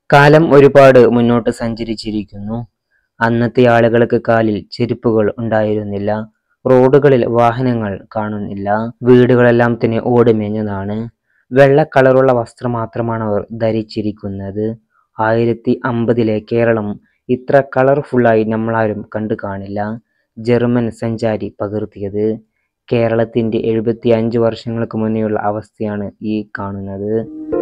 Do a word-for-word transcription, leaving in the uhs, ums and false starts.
കാലം ഒരുപാട് മുന്നോട്ട് സഞ്ചരിച്ചിരിക്കുന്നു. അന്നത്തെ ആളുകൾക്ക് കാലിൽ ചെരുപ്പുകൾ ഉണ്ടായിരുന്നില്ല. റോഡുകളിൽ വാഹനങ്ങൾ കാണുന്നില്ല. വീടുകളെല്ലാം തന്നെ ഓടുമേഞ്ഞതാണ്. വെള്ള കളറുള്ള വസ്ത്രം മാത്രമാണ് അവർ ധരിച്ചിരിക്കുന്നത്. ആയിരത്തി അമ്പതിലെ കേരളം ഇത്ര കളർഫുള്ളായി നമ്മളാരും കണ്ടു കാണില്ല. ജർമ്മൻ സഞ്ചാരി പകർത്തിയത്. കേരളത്തിന്റെ എഴുപത്തി അഞ്ച് വർഷങ്ങൾക്ക് മുന്നേയുള്ള അവസ്ഥയാണ് ഈ കാണുന്നത്.